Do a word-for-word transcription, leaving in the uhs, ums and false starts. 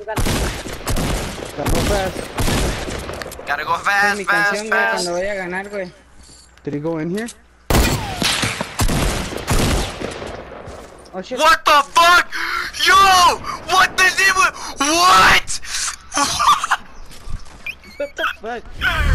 Gotta go fast. Gotta go fast, Mi fast, canción, güey, fast. cuando vaya a ganar, güey. Did he go in here? Oh shit. What the fuck? Yo! What the zip? What? What the fuck?